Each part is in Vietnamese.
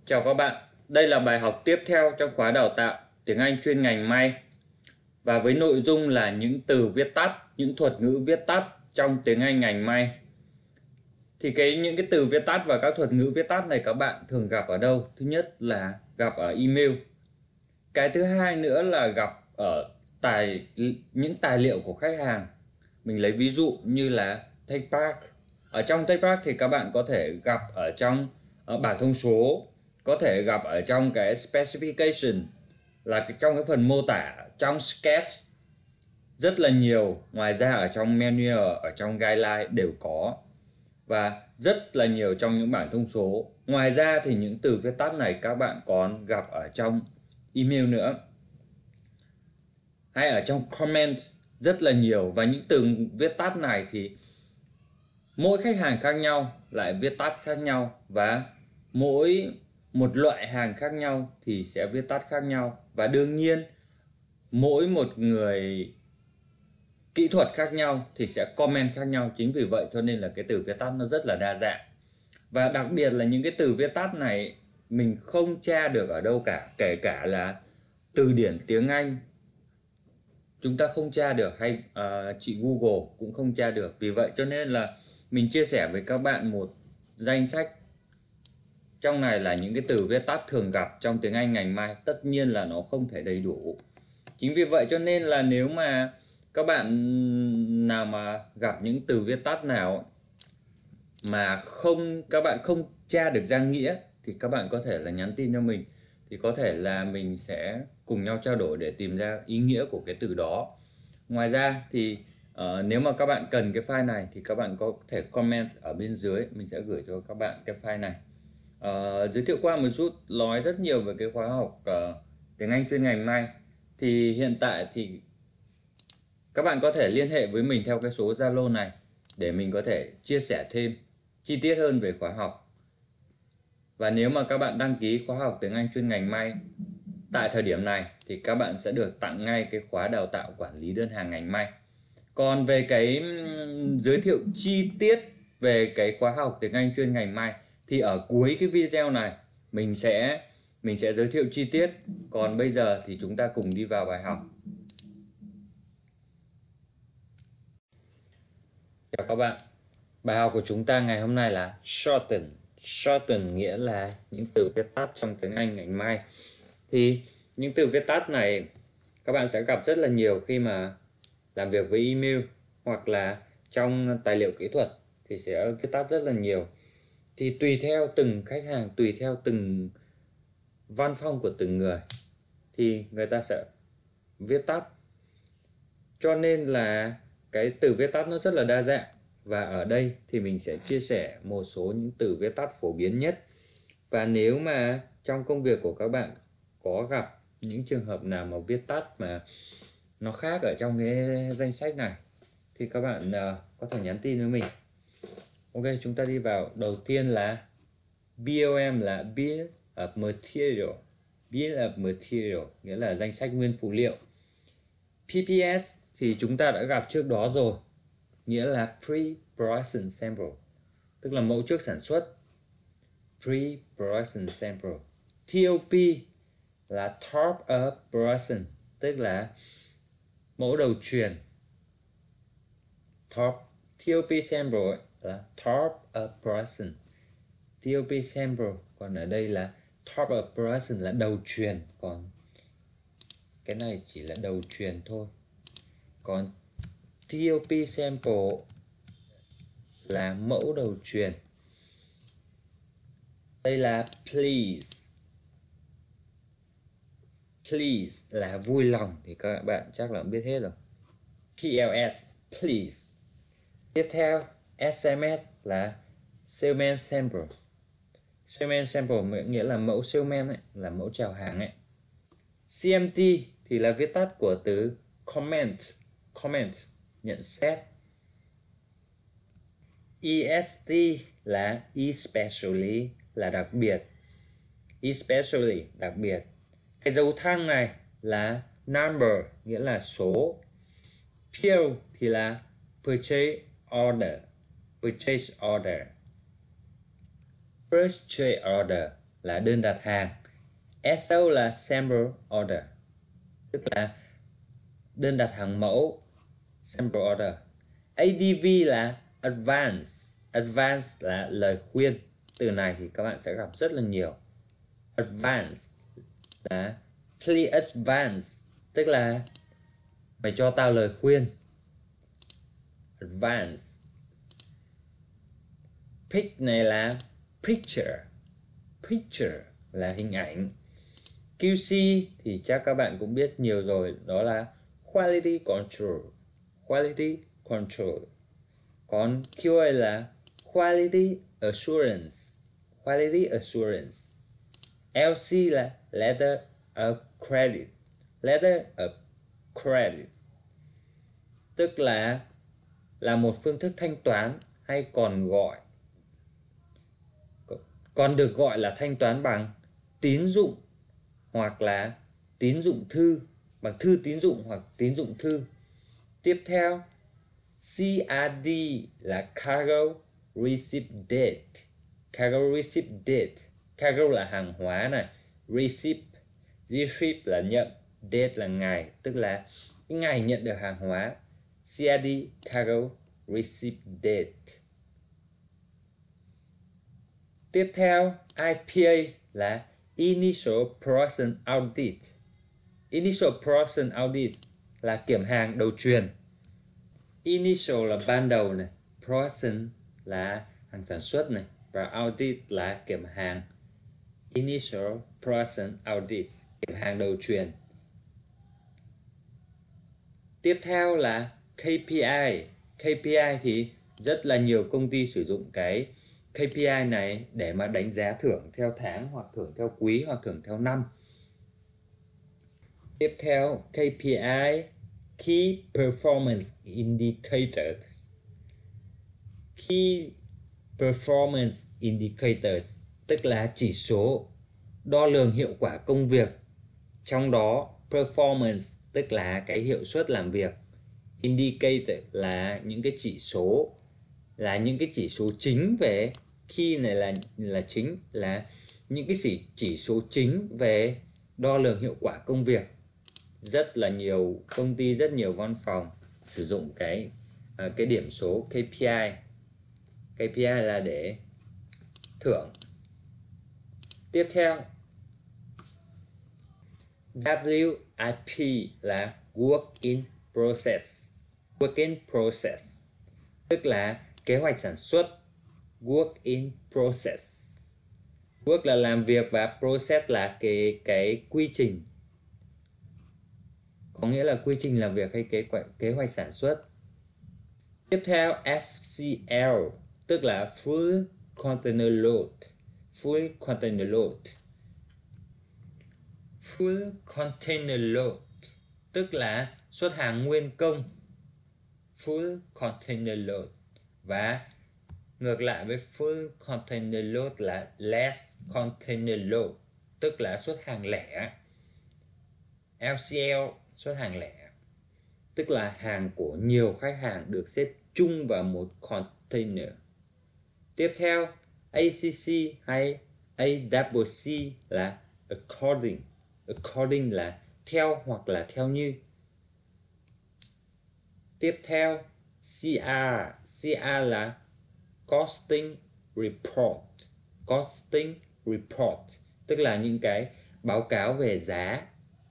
Chào các bạn, đây là bài học tiếp theo trong khóa đào tạo tiếng Anh chuyên ngành may và với nội dung là những từ viết tắt, những thuật ngữ viết tắt trong tiếng Anh ngành may. Thì những cái từ viết tắt và các thuật ngữ viết tắt này các bạn thường gặp ở đâu? Thứ nhất là gặp ở email. Cái thứ hai nữa là gặp ở những tài liệu của khách hàng. Mình lấy ví dụ như là take back. Ở trong take back thì các bạn có thể gặp ở trong bảng thông số, có thể gặp ở trong cái specification là trong cái phần mô tả, trong sketch rất là nhiều. Ngoài ra ở trong manual, ở trong guideline đều có và rất là nhiều trong những bảng thông số. Ngoài ra thì những từ viết tắt này các bạn còn gặp ở trong email nữa, hay ở trong comment rất là nhiều. Và những từ viết tắt này thì mỗi khách hàng khác nhau lại viết tắt khác nhau, và mỗi một loại hàng khác nhau thì sẽ viết tắt khác nhau, và đương nhiên mỗi một người kỹ thuật khác nhau thì sẽ comment khác nhau. Chính vì vậy cho nên là cái từ viết tắt nó rất là đa dạng, và đặc biệt là những cái từ viết tắt này mình không tra được ở đâu cả, kể cả là từ điển tiếng Anh chúng ta không tra được, hay chị Google cũng không tra được. Vì vậy cho nên là mình chia sẻ với các bạn một danh sách. Trong này là những cái từ viết tắt thường gặp trong tiếng Anh ngành may. Tất nhiên là nó không thể đầy đủ. Chính vì vậy cho nên là nếu mà các bạn nào mà gặp những từ viết tắt nào mà các bạn không tra được ra nghĩa thì các bạn có thể là nhắn tin cho mình, thì có thể là mình sẽ cùng nhau trao đổi để tìm ra ý nghĩa của cái từ đó. Ngoài ra thì nếu mà các bạn cần cái file này thì các bạn có thể comment ở bên dưới, mình sẽ gửi cho các bạn cái file này. Giới thiệu qua một chút, nói rất nhiều về cái khóa học tiếng Anh chuyên ngành may. Thì hiện tại thì các bạn có thể liên hệ với mình theo cái số Zalo này để mình có thể chia sẻ thêm chi tiết hơn về khóa học. Và nếu mà các bạn đăng ký khóa học tiếng Anh chuyên ngành may tại thời điểm này thì các bạn sẽ được tặng ngay cái khóa đào tạo quản lý đơn hàng ngành may. Còn về cái giới thiệu chi tiết về cái khóa học tiếng Anh chuyên ngành may thì ở cuối cái video này mình sẽ giới thiệu chi tiết. Còn bây giờ thì chúng ta cùng đi vào bài học. Chào các bạn. Bài học của chúng ta ngày hôm nay là shorten. Shorten nghĩa là những từ viết tắt trong tiếng Anh ngành may. Thì những từ viết tắt này các bạn sẽ gặp rất là nhiều khi mà làm việc với email hoặc là trong tài liệu kỹ thuật thì sẽ viết tắt rất là nhiều. Thì tùy theo từng khách hàng, tùy theo từng văn phong của từng người thì người ta sẽ viết tắt. Cho nên là cái từ viết tắt nó rất là đa dạng. Và ở đây thì mình sẽ chia sẻ một số những từ viết tắt phổ biến nhất. Và nếu mà trong công việc của các bạn có gặp những trường hợp nào mà viết tắt mà nó khác ở trong cái danh sách này thì các bạn có thể nhắn tin với mình. Ok, chúng ta đi vào. Đầu tiên là BOM là Bill of Material. Bill of Material nghĩa là danh sách nguyên phụ liệu. PPS thì chúng ta đã gặp trước đó rồi, nghĩa là Pre-Production Sample, tức là mẫu trước sản xuất. Pre-Production Sample. TOP là Top of Production, tức là mẫu đầu truyền. TOP Sample là Top of Production. TOP Sample, còn ở đây là Top of Production là đầu truyền, còn cái này chỉ là đầu truyền thôi. Còn TOP Sample là mẫu đầu truyền. Đây là Please. Please là vui lòng thì các bạn chắc là biết hết rồi. PLS, Please. Tiếp theo SMS là Salesman Sample. Salesman Sample nghĩa là mẫu salesman ấy, là mẫu chào hàng ấy. CMT thì là viết tắt của từ comment, nhận xét. EST là especially, là đặc biệt. Especially, đặc biệt. Cái dấu thăng này là number, nghĩa là số. PO thì là purchase order. Purchase order. là đơn đặt hàng. SO là sample order, tức là đơn đặt hàng mẫu, sample order. ADV là advance, advance là lời khuyên. Từ này thì các bạn sẽ gặp rất là nhiều. Advance là please advance, tức là mày cho tao lời khuyên. Advance. Pic này là picture, picture là hình ảnh. QC thì chắc các bạn cũng biết nhiều rồi, đó là quality control, quality control. Còn QA là quality assurance, quality assurance. LC là letter of credit, letter of credit, tức là một phương thức thanh toán, hay còn được gọi là thanh toán bằng tín dụng, hoặc là tín dụng thư, bằng thư tín dụng hoặc tín dụng thư. Tiếp theo, CRD là cargo receipt date, cargo receipt date. Cargo là hàng hóa này, receipt là nhận, date là ngày, tức là cái ngày nhận được hàng hóa. CRD, cargo receipt date. Tiếp theo, IPA là Initial Production Audit. Initial Production Audit là kiểm hàng đầu truyền. Initial là ban đầu này, Production là hàng sản xuất này, và Audit là kiểm hàng. Initial Production Audit, kiểm hàng đầu truyền. Tiếp theo là KPI. KPI thì rất là nhiều công ty sử dụng cái KPI này để mà đánh giá thưởng theo tháng, hoặc thưởng theo quý, hoặc thưởng theo năm. Tiếp theo, KPI, Key Performance Indicators. Key Performance Indicators tức là chỉ số đo lường hiệu quả công việc. Trong đó, performance tức là cái hiệu suất làm việc. Indicator là những cái chỉ số, là những cái chỉ số chính về. Key này là chính, là những cái chỉ số chính về đo lường hiệu quả công việc. Rất là nhiều công ty, rất nhiều văn phòng sử dụng cái điểm số KPI. KPI là để thưởng. Tiếp theo, WIP là Work in Process. Work in Process tức là kế hoạch sản xuất. Work in Process. Work là làm việc, và process là cái quy trình, có nghĩa là quy trình làm việc hay kế hoạch sản xuất. Tiếp theo, FCL tức là Full Container Load. Full Container Load. Full Container Load tức là xuất hàng nguyên công. Full Container Load. Và ngược lại với Full Container Load là Less Container Load, tức là xuất hàng lẻ. LCL xuất hàng lẻ, tức là hàng của nhiều khách hàng được xếp chung vào một container. Tiếp theo, ACC hay ACC là according. According là theo hoặc là theo như. Tiếp theo, CR là Costing Report. Costing Report tức là những cái báo cáo về giá.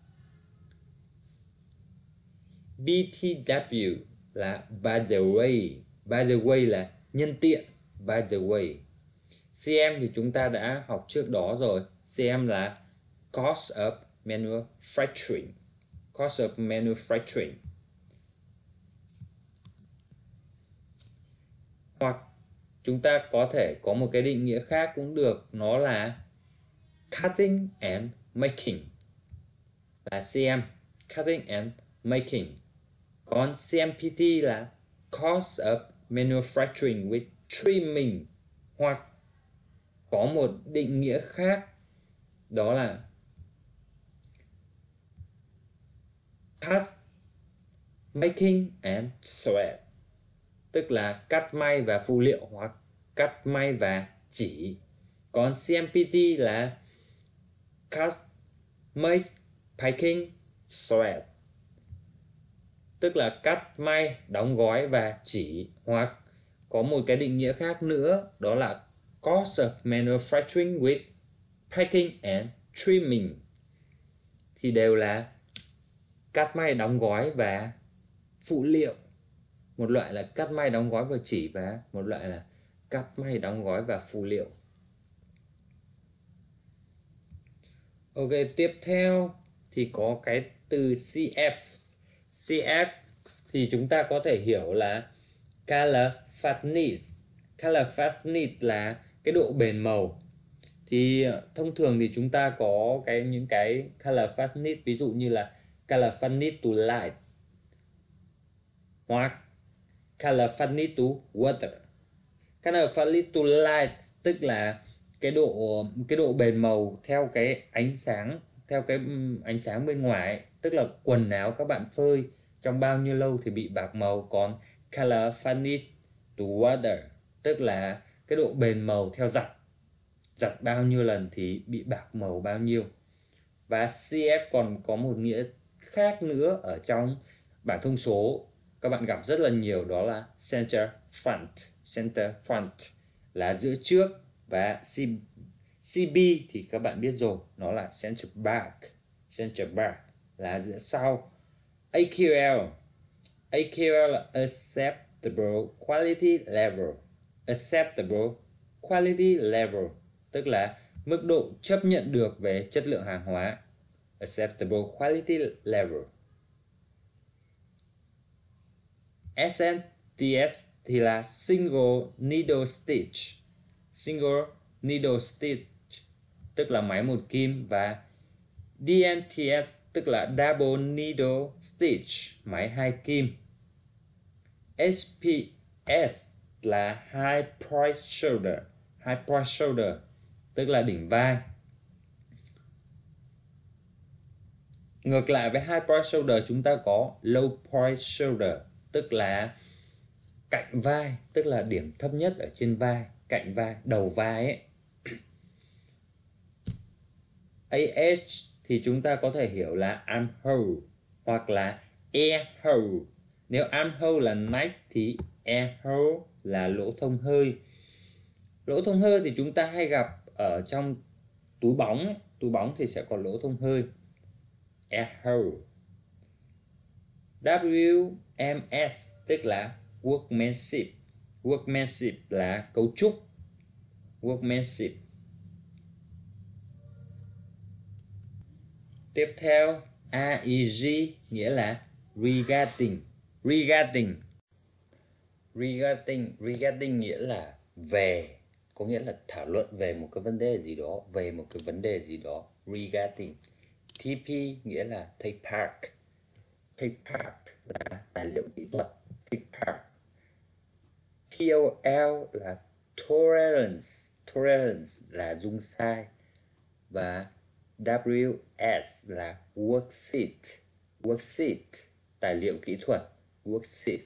BTW là by the way. By the way là nhân tiện. By the way. CM thì chúng ta đã học trước đó rồi. CM là Cost of Manufacturing. Cost of Manufacturing. Hoặc chúng ta có thể có một cái định nghĩa khác cũng được, nó là Cutting and Making, là CM, Cutting and Making. Còn CMPT là Cost of Manufacturing with Trimming, hoặc có một định nghĩa khác, đó là Cast Making and Thread, tức là cắt may và phụ liệu, hoặc cắt may và chỉ. Còn CMPT là Cut, Make, Packing, Thread, tức là cắt, may, đóng gói và chỉ, hoặc có một cái định nghĩa khác nữa, đó là Cost of Manufacturing with Packing and Trimming, thì đều là cắt, may, đóng gói và phụ liệu. Một loại là cắt, may, đóng gói và chỉ, và một loại là cắt, may, đóng gói và phụ liệu. Ok, tiếp theo thì có cái từ CF. CF thì chúng ta có thể hiểu là Color Fatness. Color Fatness là cái độ bền màu. Thì thông thường thì chúng ta có những cái Color Fatness, ví dụ như là Color Fatness to Light hoặc Color Fatness to Water. Color Fatness to Light tức là cái độ bền màu theo cái ánh sáng, bên ngoài ấy. Tức là quần áo các bạn phơi trong bao nhiêu lâu thì bị bạc màu. Còn Color Fatness to Water tức là cái độ bền màu theo giặt bao nhiêu lần thì bị bạc màu bao nhiêu. Và CF còn có một nghĩa khác nữa ở trong bảng thông số các bạn gặp rất là nhiều, đó là center front. Center front là giữa trước, và CB thì các bạn biết rồi, nó là center back. Center back là giữa sau. AQL là acceptable quality level. Acceptable quality level tức là mức độ chấp nhận được về chất lượng hàng hóa. Acceptable quality level. SNTS thì là single needle stitch. Single needle stitch tức là máy một kim, và DNTS tức là double needle stitch, máy hai kim. SPS là high price shoulder. High price shoulder tức là đỉnh vai. Ngược lại với high price shoulder, chúng ta có low price shoulder tức là cạnh vai, tức là điểm thấp nhất ở trên vai, cạnh vai, đầu vai ấy. AH thì chúng ta có thể hiểu là armhole hoặc là airhole. Nếu armhole là nách thì airhole là lỗ thông hơi. Lỗ thông hơi thì chúng ta hay gặp ở trong túi bóng ấy. Túi bóng thì sẽ có lỗ thông hơi, airhole. WMS tức là workmanship. Workmanship là cấu trúc. Workmanship. Tiếp theo AEG nghĩa là regarding. Regarding nghĩa là về, có nghĩa là thảo luận về một cái vấn đề gì đó, Regarding. TP nghĩa là take part. Là tài liệu kỹ thuật. Take part. TOL là tolerance là dung sai. Và WS là worksheet, tài liệu kỹ thuật, worksheet.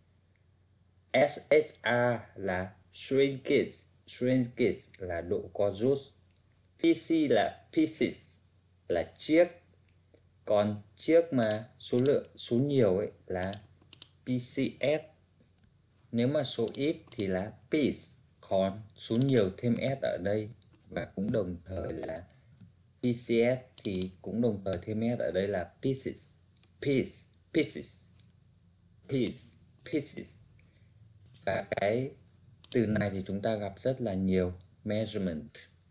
SHR là shrinkage là độ co rút. PC là pieces là chiếc. Còn chiếc mà số nhiều ấy là PCS. Nếu mà số ít thì là piece. Còn số nhiều thêm S ở đây, và cũng đồng thời là PCS thì cũng đồng thời thêm S ở đây là pieces. Và cái từ này thì chúng ta gặp rất là nhiều. Measurement.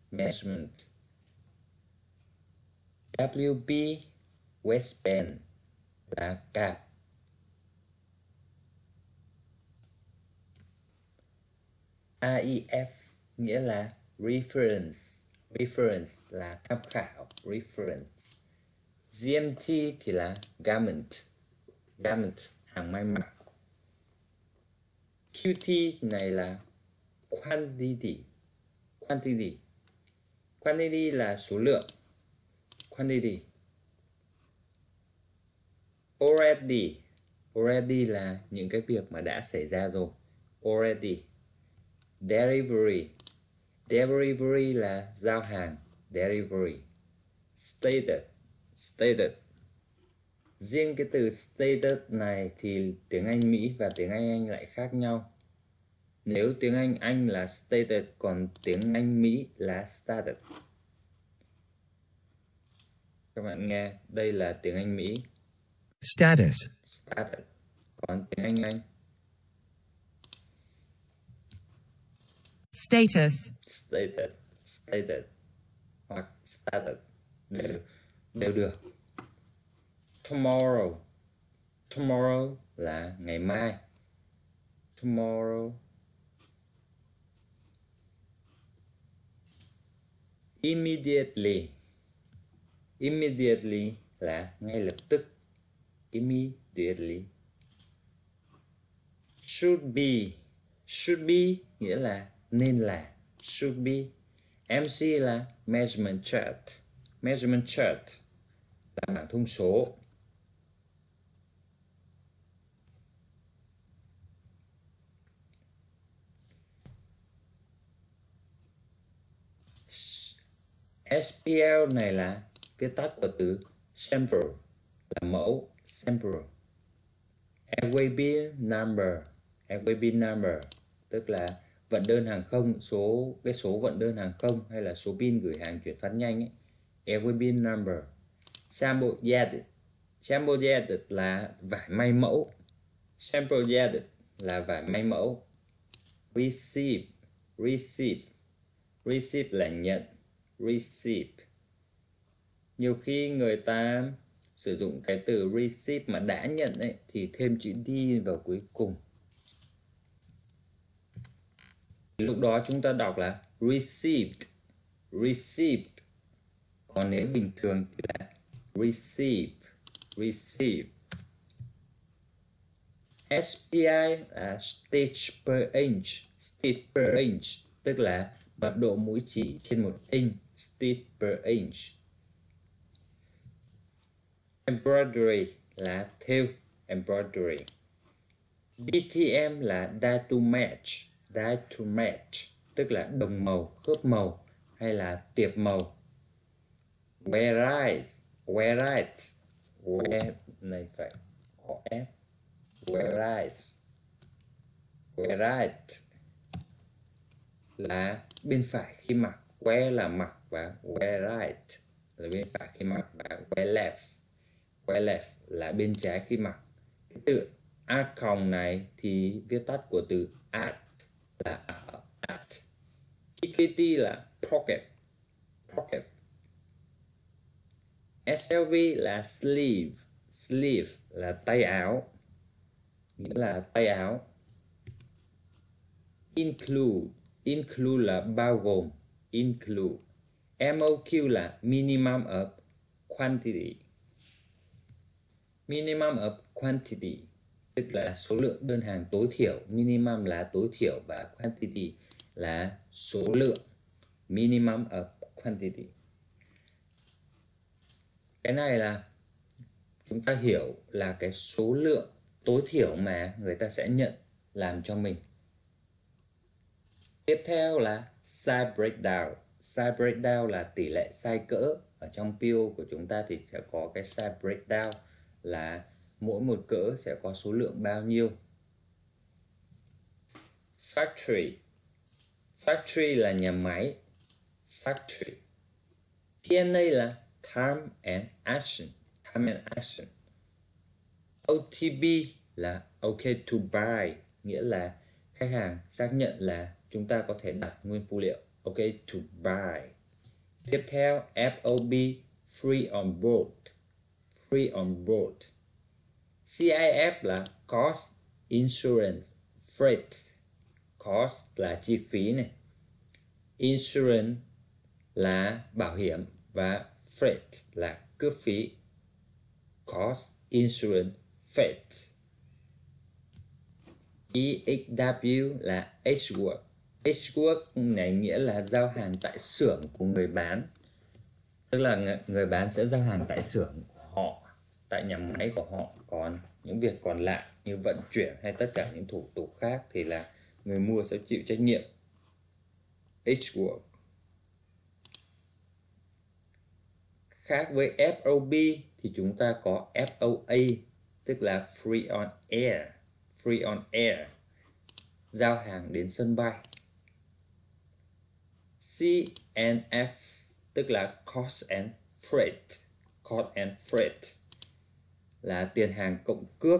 WB waistband là cạp. REF nghĩa là reference là tham khảo, reference. GMT thì là garment, hàng may mặc. QT này là quantity là số lượng, quantity. Already là những cái việc mà đã xảy ra rồi, already. Delivery Delivery là giao hàng. Delivery. Stated. Riêng cái từ stated này thì tiếng Anh Mỹ và tiếng Anh lại khác nhau. Nếu tiếng Anh là stated, còn tiếng Anh Mỹ là started. Các bạn nghe, đây là tiếng Anh Mỹ. Status. Started. Còn tiếng Anh Status. Stated hoặc started đều được. Tomorrow là ngày mai. Tomorrow. Immediately là ngay lập tức. Immediately. Should be nghĩa là nên là. Should be. MC là measurement chart là bảng thông số. SPL này là viết tắt của từ sample là mẫu. Sample. Airway bill number tức là vận đơn hàng không, số vận đơn hàng không hay là số pin gửi hàng chuyển phát nhanh ấy. Airway bill number. Sample gathered là vải may mẫu. Sample gathered là vải may mẫu. Receive là nhận. Receive. Nhiều khi người ta sử dụng cái từ receive mà đã nhận ấy thì thêm chữ D vào cuối cùng. Lúc đó chúng ta đọc là received. Còn nếu bình thường thì là receive. SPI là stage per inch tức là mật độ mũi chỉ trên 1 inch. Stage per inch. Embroidery là thêu. Embroidery. DTM là die to match tức là đồng màu, khớp màu hay là tiệp màu. Whereas này phải có S. Whereas là bên phải khi mặc. Wear là mặc và wear right là bên phải khi mặc và wear left là bên trái khi mặc. Cái từ at còng này thì viết tắt của từ at là ở. At. PKT là pocket. SLV là sleeve là tay áo, nghĩa là tay áo. Include là bao gồm. Include. MOQ là minimum of quantity tức là số lượng đơn hàng tối thiểu. Minimum là tối thiểu và quantity là số lượng. Minimum of quantity. Cái này là chúng ta hiểu là cái số lượng tối thiểu mà người ta sẽ nhận làm cho mình. Tiếp theo là size breakdown. Size breakdown là tỷ lệ size cỡ. Ở trong PO của chúng ta thì sẽ có cái size breakdown là mỗi một cỡ sẽ có số lượng bao nhiêu. Factory là nhà máy. Factory. TNA là time and action. OTB là okay to buy, nghĩa là khách hàng xác nhận là chúng ta có thể đặt nguyên phụ liệu. Okay to buy. Tiếp theo FOB free on board. CIF là cost, insurance, freight. Cost là chi phí này. Insurance là bảo hiểm và freight là cước phí. Cost, insurance, freight. EXW là H-work. H-work này nghĩa là giao hàng tại xưởng của người bán. Tức là người bán sẽ giao hàng tại xưởng của họ, tại nhà máy của họ. Còn những việc còn lại như vận chuyển hay tất cả những thủ tục khác thì là người mua sẽ chịu trách nhiệm. each word. Khác với FOB thì chúng ta có FOA, tức là free on air. Free on air, giao hàng đến sân bay. CNF tức là cost and freight. Cost and freight là tiền hàng cộng cước.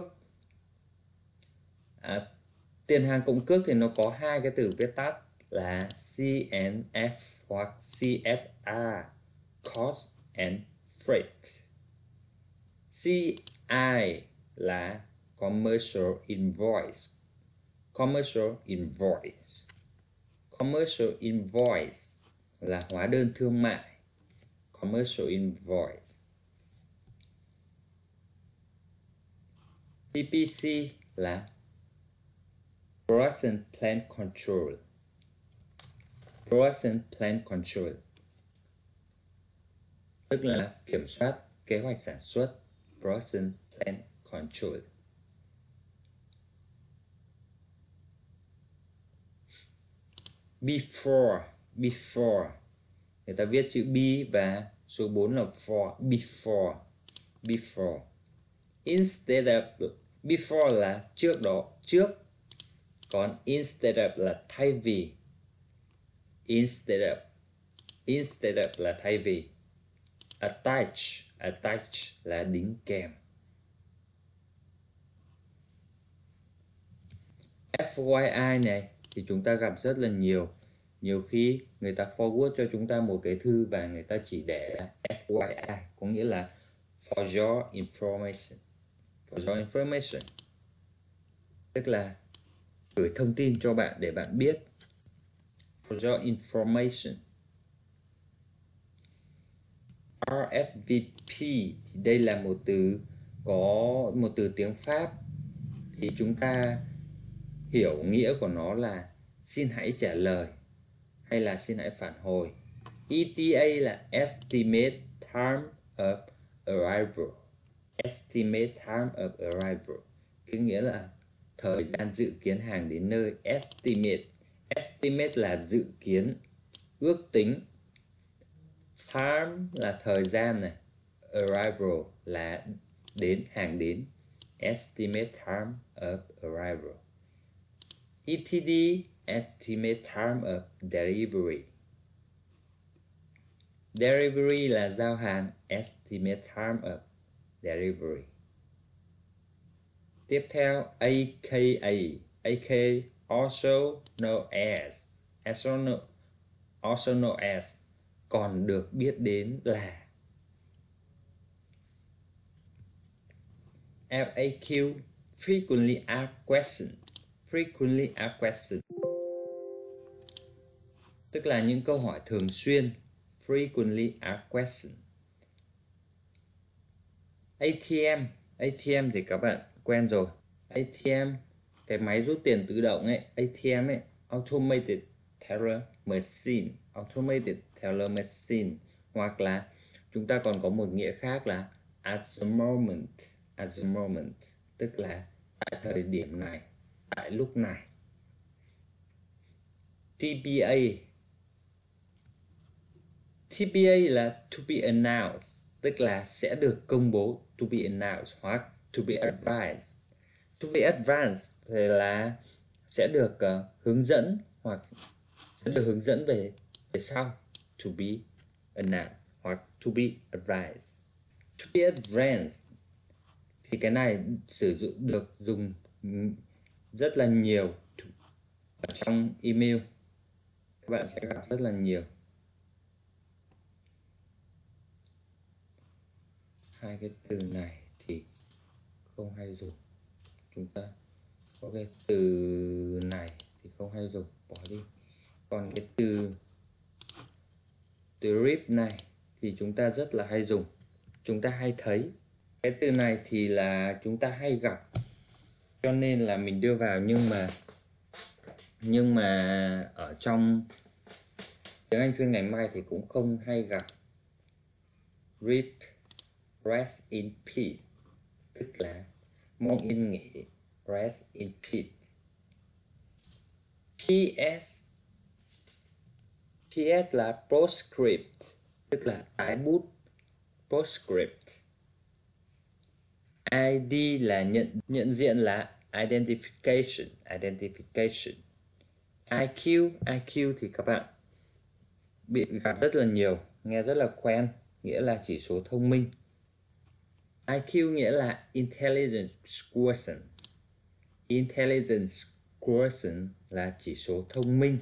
Tiền hàng cộng cước thì nó có hai cái từ viết tắt là CNF hoặc CFR, cost and freight. CI là commercial invoice. Commercial invoice. Commercial invoice là hóa đơn thương mại. Commercial invoice. PPC là Production Plan Control. Production Plan Control tức là kiểm soát kế hoạch sản xuất. Production Plan Control. Before. Before người ta viết chữ B và số 4 là for. Before. Before. Instead of. Before là trước đó, trước. Còn instead of là thay vì. Instead of. Instead of là thay vì. Attach. Attach là đính kèm. FYI này thì chúng ta gặp rất là nhiều. Nhiều khi người ta forward cho chúng ta một cái thư và người ta chỉ để FYI, có nghĩa là for your information. For your information tức là gửi thông tin cho bạn để bạn biết. For your information. RSVP thì đây là một từ, có một từ tiếng Pháp, thì chúng ta hiểu nghĩa của nó là xin hãy trả lời hay là xin hãy phản hồi. ETA là estimate time of arrival. Estimate time of arrival có nghĩa là thời gian dự kiến hàng đến nơi. Estimate. Estimate là dự kiến, ước tính. Time là thời gian này. Arrival là đến, hàng đến. Estimate time of arrival. ETD, estimate time of delivery. Delivery là giao hàng. Estimate time of delivery. Tiếp theo AKA. AKA also known as. Also known as còn được biết đến là. FAQ frequently asked question. Frequently asked question tức là những câu hỏi thường xuyên. Frequently asked question. ATM. ATM thì các bạn quen rồi. ATM, cái máy rút tiền tự động ấy. ATM ấy, Automated Teller Machine. Automated Teller Machine. Hoặc là chúng ta còn có một nghĩa khác là at the moment. At the moment tức là tại thời điểm này, tại lúc này. TBA. TBA là to be announced, tức là sẽ được công bố. To be announced hoặc to be advised. To be advised thì là sẽ được hướng dẫn hoặc sẽ được hướng dẫn về sau. To be announced hoặc to be advised. To be advanced thì cái này sử dụng được dùng rất là nhiều ở trong email. Các bạn sẽ gặp rất là nhiều. Hai cái từ này thì không hay dùng. Chúng ta có cái từ này thì không hay dùng, bỏ đi. Còn cái từ rip này thì chúng ta rất là hay dùng, chúng ta hay thấy. Cái từ này thì là chúng ta hay gặp, cho nên là mình đưa vào, nhưng mà ở trong tiếng Anh chuyên ngành may thì cũng không hay gặp. RIP, rest in peace, tức là mong yên nghỉ. Rest in peace. PS. PS là postscript, tức là tái bút. Postscript. ID là nhận diện là identification. IQ thì các bạn bị gặp rất là nhiều, nghe rất là quen, nghĩa là chỉ số thông minh. IQ nghĩa là intelligence quotient là chỉ số thông minh.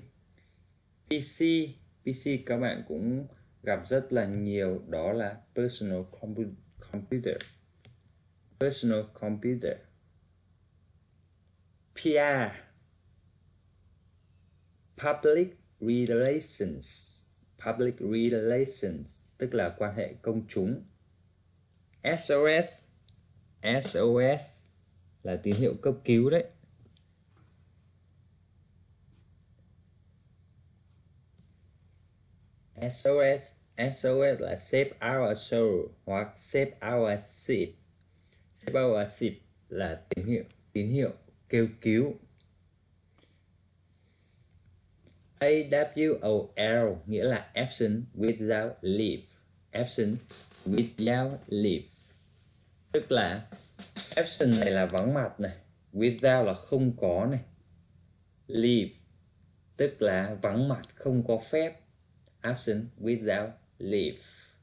PC các bạn cũng gặp rất là nhiều, đó là personal computer. PR public relations tức là quan hệ công chúng. SOS là tín hiệu cấp cứu đấy. SOS là save our soul hoặc save our ship. Save our ship là tín hiệu kêu cứu. AWOL nghĩa là absent without leave. Tức là absent này là vắng mặt này, without là không có này, leave tức là vắng mặt không có phép. Absent without leave.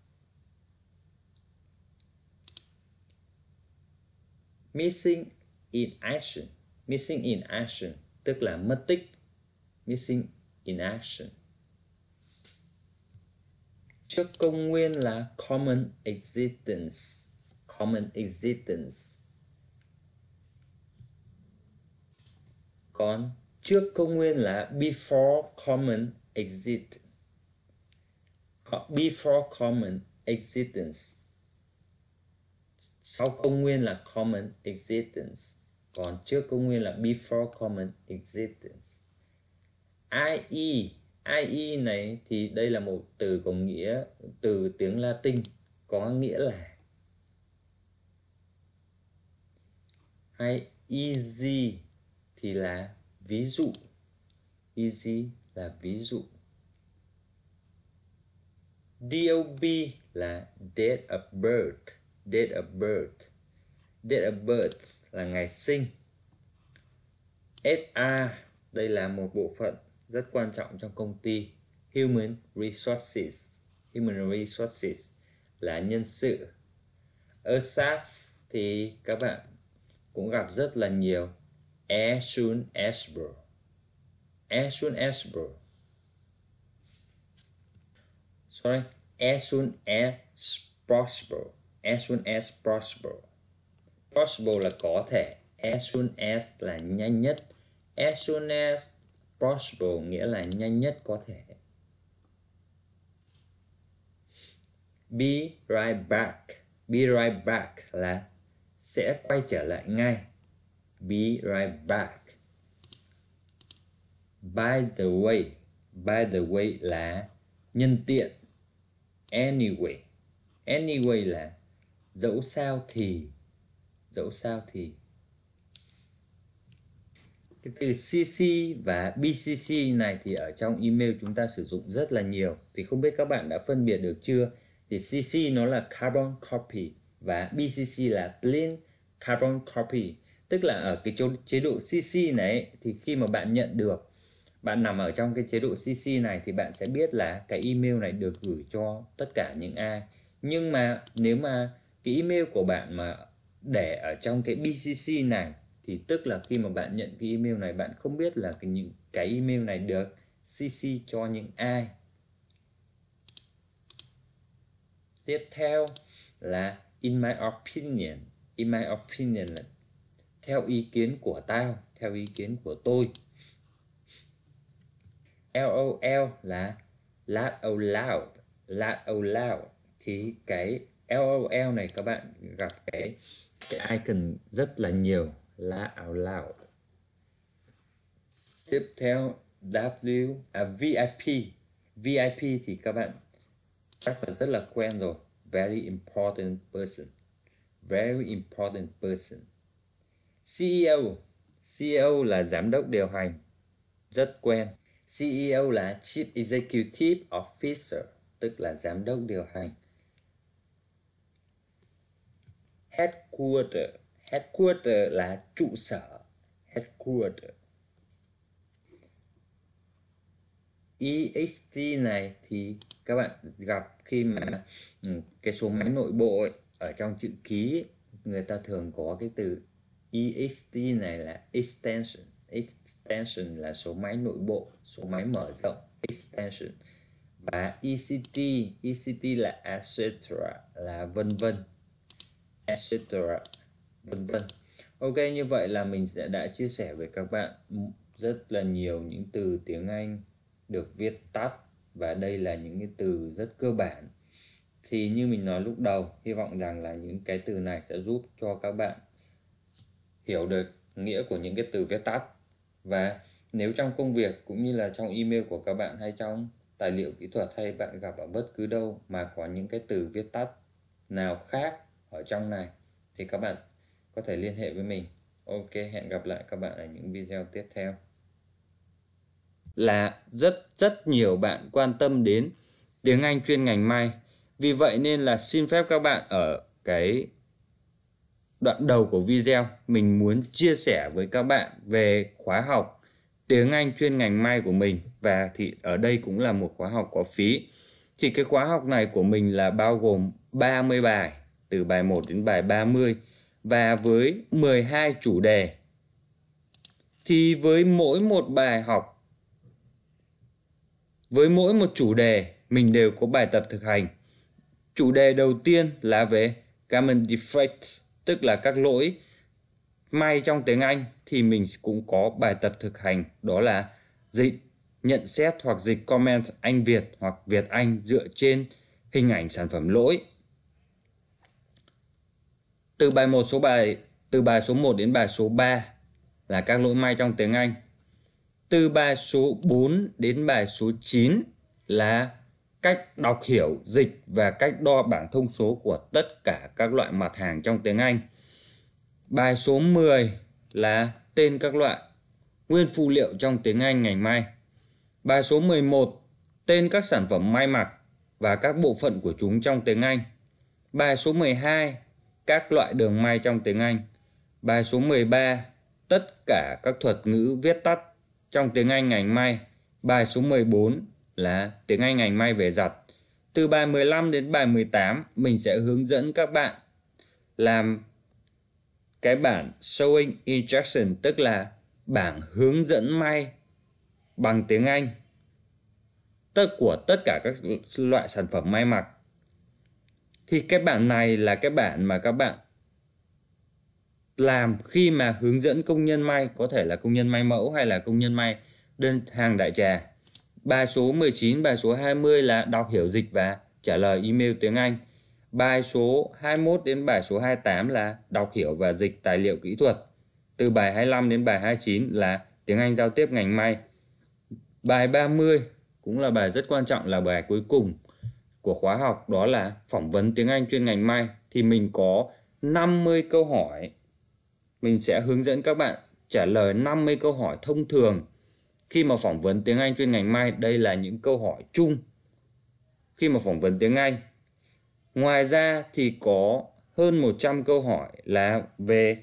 Missing in action tức là mất tích. Missing in action. Trước công nguyên là common existence. Còn trước công nguyên là before common existence. Sau công nguyên là common existence, còn trước công nguyên là before common existence. IE này thì đây là một từ có nghĩa từ tiếng Latin, có nghĩa là hay easy thì là ví dụ. DOB là date of birth là ngày sinh. HR đây là một bộ phận rất quan trọng trong công ty. Human resources là nhân sự. ASAP thì các bạn cũng gặp rất là nhiều. As soon as possible. Possible là có thể, as soon as là nhanh nhất. As soon as possible nghĩa là nhanh nhất có thể. Be right back là sẽ quay trở lại ngay. Be right back. By the way là nhân tiện. Anyway là dẫu sao thì. Cái từ CC và BCC này thì ở trong email chúng ta sử dụng rất là nhiều. Thì không biết các bạn đã phân biệt được chưa? Thì CC nó là carbon copy và BCC là clean carbon copy. Tức là ở cái chế độ CC này thì khi mà bạn nhận được, bạn nằm ở trong cái chế độ CC này thì bạn sẽ biết là cái email này được gửi cho tất cả những ai. Nhưng mà nếu mà cái email của bạn mà để ở trong cái BCC này thì tức là khi mà bạn nhận cái email này, bạn không biết là cái email này được CC cho những ai. Tiếp theo là in my opinion là theo ý kiến của tao, theo ý kiến của tôi. LOL là laugh out loud. Thì cái LOL này các bạn gặp cái icon rất là nhiều, laugh out loud. Tiếp theo VIP thì các bạn chắc là rất là quen rồi. Very important person. CEO là giám đốc điều hành, rất quen. CEO là Chief Executive Officer, tức là giám đốc điều hành. Headquarter là trụ sở. Headquarter. EXT này thì các bạn gặp khi mà cái số máy nội bộ ấy, ở trong chữ ký ấy, người ta thường có cái từ EXT này là extension. Extension là số máy nội bộ, số máy mở rộng, extension. Và ECT là etc, là vân vân, etc, vân vân. Ok, như vậy là mình đã chia sẻ với các bạn rất là nhiều những từ tiếng Anh được viết tắt, và đây là những cái từ rất cơ bản. Thì như mình nói lúc đầu, hy vọng rằng là những cái từ này sẽ giúp cho các bạn hiểu được nghĩa của những cái từ viết tắt. Và nếu trong công việc cũng như là trong email của các bạn hay trong tài liệu kỹ thuật hay bạn gặp ở bất cứ đâu mà có những cái từ viết tắt nào khác ở trong này thì các bạn có thể liên hệ với mình. Ok, hẹn gặp lại các bạn ở những video tiếp theo. Là rất nhiều bạn quan tâm đến tiếng Anh chuyên ngành may. Vì vậy nên là xin phép các bạn ở cái đoạn đầu của video mình muốn chia sẻ với các bạn về khóa học tiếng Anh chuyên ngành may của mình, và thì ở đây cũng là một khóa học có phí. Thì cái khóa học này của mình là bao gồm 30 bài, từ bài 1 đến bài 30, và với 12 chủ đề. Thì với mỗi một bài học, với mỗi một chủ đề mình đều có bài tập thực hành. Chủ đề đầu tiên là về Common Defect, tức là các lỗi may trong tiếng Anh, thì mình cũng có bài tập thực hành, đó là dịch nhận xét hoặc dịch comment Anh Việt hoặc Việt Anh dựa trên hình ảnh sản phẩm lỗi. Từ bài số 1 đến bài số 3 là các lỗi may trong tiếng Anh. Từ bài số 4 đến bài số 9 là cách đọc hiểu, dịch và cách đo bảng thông số của tất cả các loại mặt hàng trong tiếng Anh. Bài số 10 là tên các loại nguyên phụ liệu trong tiếng Anh ngành may. Bài số 11 tên các sản phẩm may mặc và các bộ phận của chúng trong tiếng Anh. Bài số 12 các loại đường may trong tiếng Anh. Bài số 13 tất cả các thuật ngữ viết tắt trong tiếng Anh ngành may. Bài số 14 là tiếng Anh ngành may về giặt. Từ bài 15 đến bài 18 mình sẽ hướng dẫn các bạn làm cái bản Sewing Instruction, tức là bảng hướng dẫn may bằng tiếng Anh của tất cả các loại sản phẩm may mặc. Thì cái bản này là cái bản mà các bạn làm khi mà hướng dẫn công nhân may, có thể là công nhân may mẫu hay là công nhân may đơn hàng đại trà. Bài số 19, bài số 20 là đọc hiểu, dịch và trả lời email tiếng Anh. Bài số 21 đến bài số 28 là đọc hiểu và dịch tài liệu kỹ thuật. Từ bài 25 đến bài 29 là tiếng Anh giao tiếp ngành may. Bài 30 cũng là bài rất quan trọng, là bài cuối cùng của khóa học, đó là phỏng vấn tiếng Anh chuyên ngành may. Thì mình có 50 câu hỏi. Mình sẽ hướng dẫn các bạn trả lời 50 câu hỏi thông thường khi mà phỏng vấn tiếng Anh chuyên ngành may. Đây là những câu hỏi chung khi mà phỏng vấn tiếng Anh. Ngoài ra thì có hơn 100 câu hỏi là về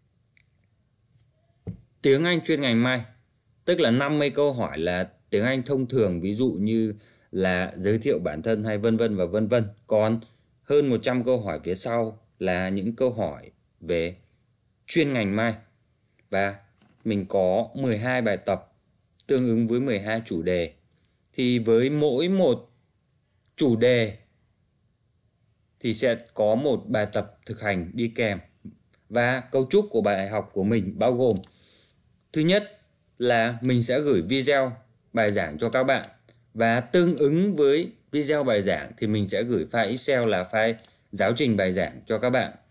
tiếng Anh chuyên ngành may. Tức là 50 câu hỏi là tiếng Anh thông thường, ví dụ như là giới thiệu bản thân hay vân vân và vân vân. Còn hơn 100 câu hỏi phía sau là những câu hỏi về chuyên ngành may. Và mình có 12 bài tập tương ứng với 12 chủ đề. Thì với mỗi một chủ đề thì sẽ có một bài tập thực hành đi kèm. Và cấu trúc của bài học của mình bao gồm: thứ nhất là mình sẽ gửi video bài giảng cho các bạn, và tương ứng với video bài giảng thì mình sẽ gửi file Excel là file giáo trình bài giảng cho các bạn.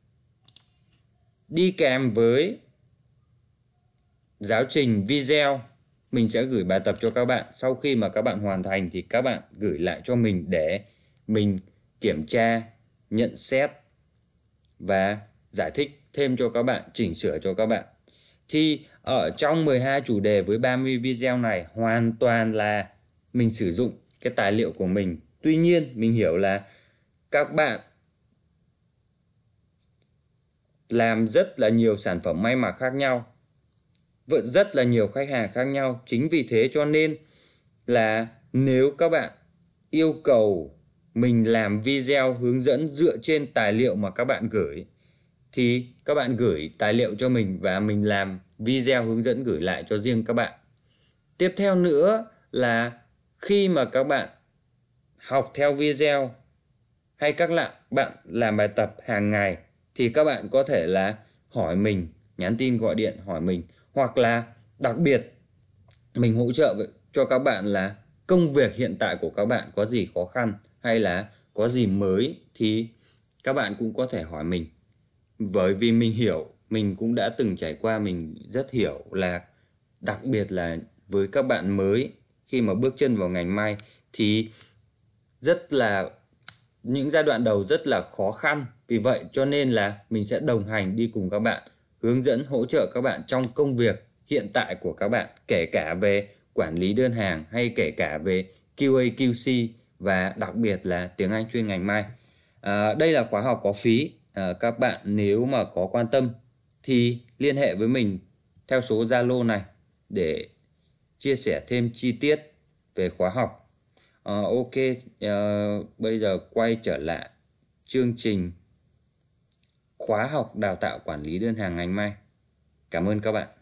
Đi kèm với giáo trình video, mình sẽ gửi bài tập cho các bạn. Sau khi mà các bạn hoàn thành thì các bạn gửi lại cho mình để mình kiểm tra, nhận xét và giải thích thêm cho các bạn, chỉnh sửa cho các bạn. Thì ở trong 12 chủ đề với 30 video này hoàn toàn là mình sử dụng cái tài liệu của mình. Tuy nhiên mình hiểu là các bạn làm rất là nhiều sản phẩm may mặc khác nhau, rất là nhiều khách hàng khác nhau. Chính vì thế cho nên là nếu các bạn yêu cầu mình làm video hướng dẫn dựa trên tài liệu mà các bạn gửi, thì các bạn gửi tài liệu cho mình và mình làm video hướng dẫn gửi lại cho riêng các bạn. Tiếp theo nữa là khi mà các bạn học theo video hay các bạn làm bài tập hàng ngày thì các bạn có thể là hỏi mình, nhắn tin gọi điện hỏi mình, hoặc là đặc biệt mình hỗ trợ cho các bạn là công việc hiện tại của các bạn có gì khó khăn hay là có gì mới thì các bạn cũng có thể hỏi mình. Bởi vì mình hiểu, mình cũng đã từng trải qua, mình rất hiểu là đặc biệt là với các bạn mới khi mà bước chân vào ngành may thì rất là những giai đoạn đầu rất là khó khăn. Vì vậy cho nên là mình sẽ đồng hành đi cùng các bạn, hướng dẫn hỗ trợ các bạn trong công việc hiện tại của các bạn, kể cả về quản lý đơn hàng hay kể cả về QA QC và đặc biệt là tiếng Anh chuyên ngành may. Đây là khóa học có phí. Các bạn nếu mà có quan tâm thì liên hệ với mình theo số Zalo này để chia sẻ thêm chi tiết về khóa học. Ok, bây giờ quay trở lại chương trình khóa học đào tạo quản lý đơn hàng ngành may. Cảm ơn các bạn.